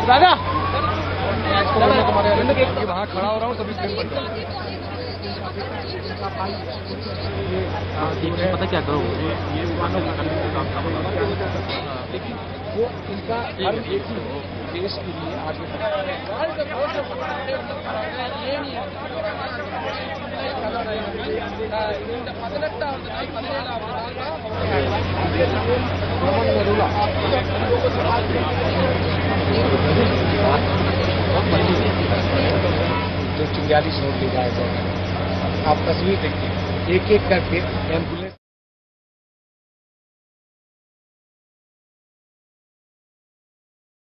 दादा वहाँ खड़ा हो रहा हूँ तभी स्क्रीन बंद कर। पता क्या करो ये लेकिन वो इनका हर एक देश के लिए आगे जो 44 नोट ले जाए। आप तस्वीर देखिए, एक एक करके